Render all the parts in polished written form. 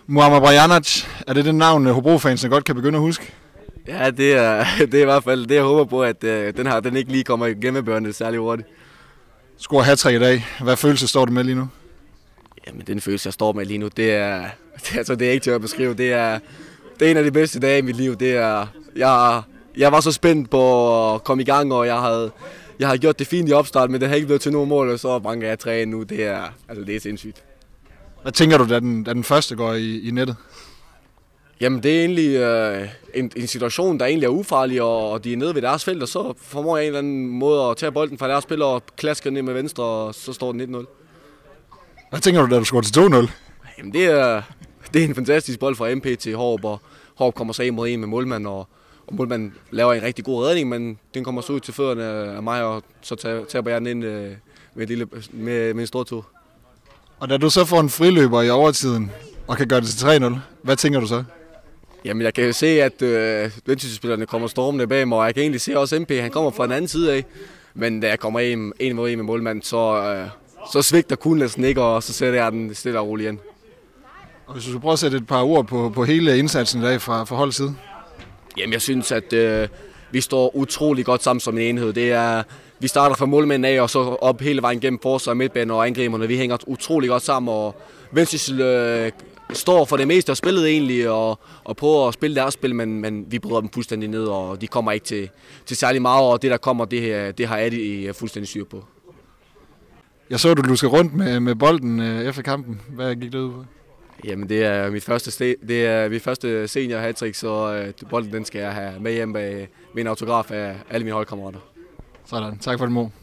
Muammer Marjanovic, er det navn, Hobro-fansene godt kan begynde at huske? Ja, det er i hvert fald det, jeg håber på, at den ikke lige kommer i gemmebørnene særlig hurtigt. Score hat-trick i dag. Hvad følelse står det med lige nu? Jamen, den følelse, jeg står med lige nu, det er ikke til at beskrive. Det er en af de bedste dage i mit liv. Jeg var så spændt på at komme i gang, og jeg havde gjort det fint i opstart, men det har ikke blevet til nogen mål, og så banker jeg 3 nu. Det er sindssygt. Hvad tænker du, da den første går i nettet? Jamen, det er egentlig en situation, der egentlig er ufarlig, og de er nede ved deres felt, og så formår jeg en eller anden måde at tage bolden fra deres spiller og klasker ned med venstre, og så står den 1-0. Hvad tænker du, da du scorer til 2-0? Jamen, det er en fantastisk bold fra MP til Håb, og Håb kommer så 1 mod 1 med målmanden, og målmanden laver en rigtig god redning, men den kommer så ud til fødderne af mig, og så taber jeg den ind med en stor tur. Og da du så får en friløber i overtiden og kan gøre det til 3-0, hvad tænker du så? Jamen, jeg kan jo se, at Vendsyssel-spillerne kommer stormende bag mig, og jeg kan egentlig se også MP, han kommer fra den anden side af. Men da jeg kommer 1 mod 1 med målmanden, så svigter kun næsten ikke, og så sætter jeg den stille og roligt igen. Og hvis du prøver at sætte et par ord på hele indsatsen i dag fra holdets side? Jamen, jeg synes, at vi står utrolig godt sammen som en enhed. Vi starter fra målmanden af, og så op hele vejen gennem forsvar, midtbanen og angriberne. Vi hænger utrolig godt sammen, og Vendsyssel står for det meste af spillet egentlig, og prøver at spille deres spil, men vi bryder dem fuldstændig ned, og de kommer ikke til særlig meget, og det der kommer, det har Adi fuldstændig styr på. Jeg så, du luskede rundt med bolden efter kampen. Hvad gik det ud på? Jamen, det er mit første senior hattrick, så bolden den skal jeg have med hjem med en autograf af alle mine holdkammerater. Sådan. Tak for det, Mo.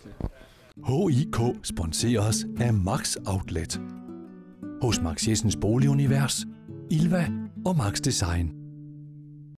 HIK sponseres af Max Outlet. Hos Max Jessens Boligunivers, Ilva og Max Design.